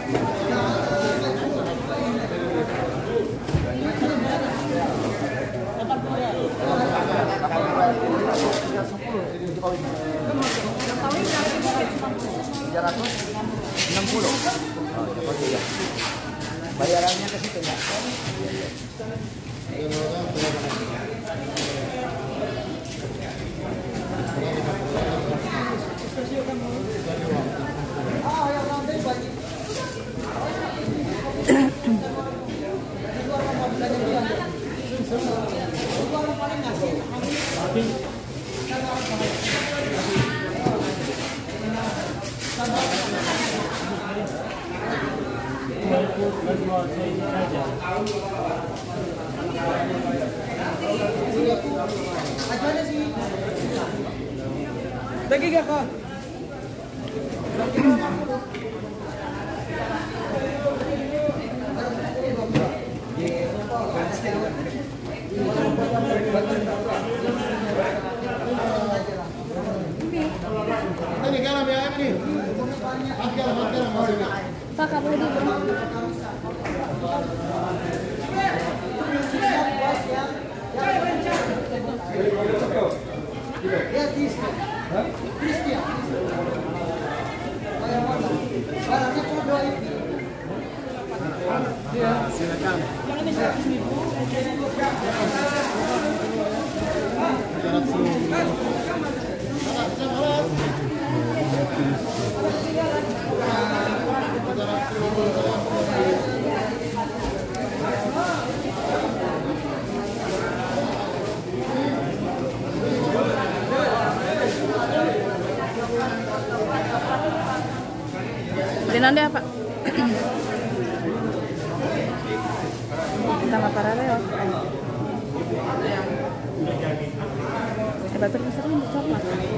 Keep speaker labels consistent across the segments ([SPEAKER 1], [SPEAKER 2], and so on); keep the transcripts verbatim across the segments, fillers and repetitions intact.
[SPEAKER 1] tiga ratus enam puluh. Oh, oke ya. Bayarannya ke situ ya.
[SPEAKER 2] Lagi gak kak?
[SPEAKER 3] Pak, kamu dulu.
[SPEAKER 2] Ya, Kristen. Kristen. Barangnya cuma dua ini. Ya, silakan.
[SPEAKER 3] Beli nanti apa? Kita makan apa ya? Eh, batur besar ini coklat.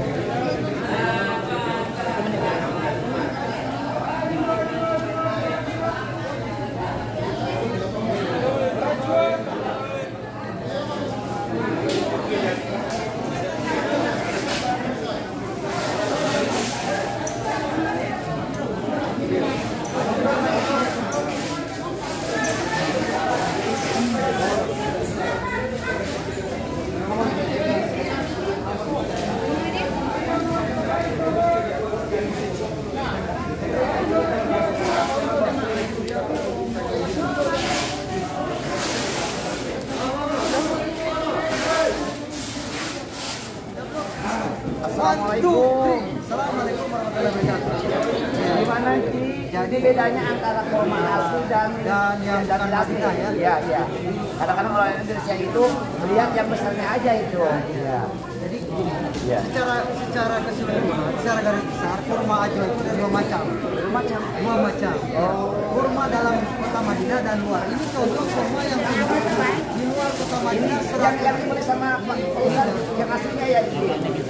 [SPEAKER 1] Assalamualaikum. Assalamualaikum warahmatullahi wabarakatuh. Gimana sih? Jadi bedanya antara kurma asli dan dan yang dan Madinah ya? Iya, iya. Kadang-kadang orang Indonesia itu melihat yang besarnya aja itu. Iya. Jadi gini, ya. secara secara keseluruhan, secara garis besar kurma ajwa itu ada dua macam. Dua macam. Dua macam. Oh. Kurma dalam kota Madinah dan luar. Ini contoh kurma yang tumbuh di luar kota Madinah. Yang yang dibeli sama Pak Ustaz, yang aslinya ya ini.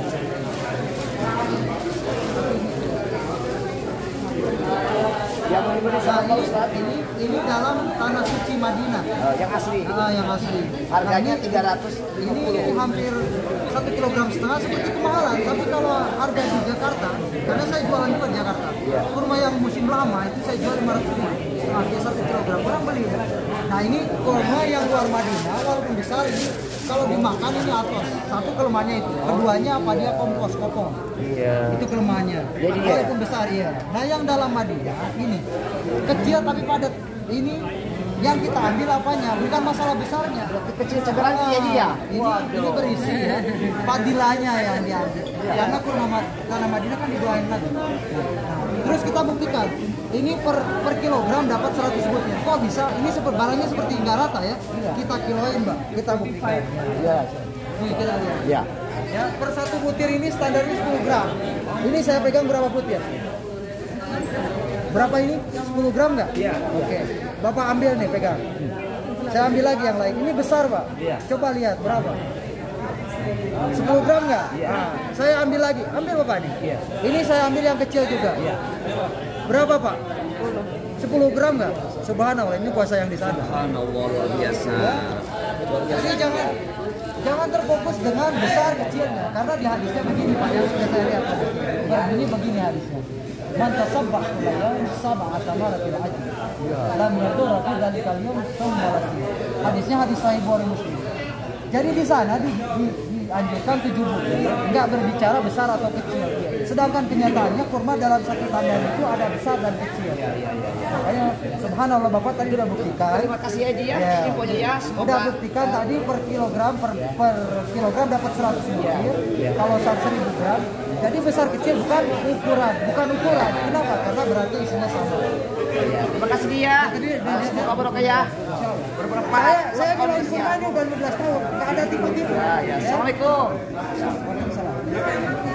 [SPEAKER 1] Yang dibeli sama Pak Ustaz ini ini dalam tanah suci Madinah. Oh, yang asli. Ah, yang asli. Harganya tiga ratus lima puluh. Ini hampir satu kilogram setengah seperti kemahalan. Tapi kalau harga di Jakarta, karena saya jualan juga di Jakarta, yeah. Kurma yang musim lama itu saya jual lima ratus ribu. Setengah satu kilogram orang beli. Nah ini kurma yang luar Madinah walaupun besar ini kalau dimakan ini atos. Satu kelemahannya itu. Keduanya apa dia kompos kopong. Iya. Itu kelemahannya. Jadi walaupun ya. besar ya. Nah yang dalam Madinah ini kecil tapi padat. Ini yang kita ambil apanya? Bukan masalah besarnya. Kecil cederanya ya dia. Ini, ini berisi ya. Padilanya yang diambil. Ya. Karena kurma tanah Madinah kan didoain lagi. Nah, terus kita buktikan. Ini per, per kilogram dapat seratus butir. Kok bisa? Ini seperti barangnya seperti nggak rata ya. Kita kiloin, Mbak. Kita buktikan. Iya. Nih kita lihat. Iya. Ya, per satu butir ini standarnya sepuluh gram. Ini saya pegang berapa butir? Berapa ini? sepuluh gram nggak? Iya. Oke. Bapak ambil nih, pegang. Saya ambil lagi yang lain. Ini besar, Pak. Iya. Coba lihat berapa? sepuluh gram nggak? Iya. Nah, saya ambil lagi. Ambil Bapak nih. Iya. Ini saya ambil yang kecil juga. Iya. Berapa Pak? sepuluh gram nggak? Subhanallah, ini puasa yang di sana. Subhanallah, luar biasa. Jadi jangan jangan terfokus dengan besar kecilnya, karena di hadisnya begini Pak, yang sudah saya lihat. Begini begini hadisnya. Man tasabbah kullayan sab'ata maratil ajr. Lam yadurra fi dzalikal yawm thumma lasi. Hadisnya hadis sahih Bukhari Muslim. Jadi di sana di, di, dianjurkan tujuh butir, enggak berbicara besar atau kecil. Sedangkan kenyataannya kurma dalam satu tandan itu ada besar dan kecil. Makanya subhanallah Bapak tadi udah buktikan.
[SPEAKER 4] Terima kasih aja ya,
[SPEAKER 1] ya.
[SPEAKER 4] infonya ya. Semoga
[SPEAKER 1] Udah buktikan tadi per kilogram per, per kilogram dapat seratus butir. Kalau seribu gram. Jadi besar kecil bukan ukuran, bukan ukuran. Kenapa? Karena berarti isinya sama.
[SPEAKER 4] ya, terima kasih dia. Semoga barokah ya. Bermanfaat.
[SPEAKER 1] Saya saya kalau kurma ini udah lima belas tahun, nggak ada tipu-tipu.
[SPEAKER 4] Ya, ya. Assalamualaikum.
[SPEAKER 1] Waalaikumsalam.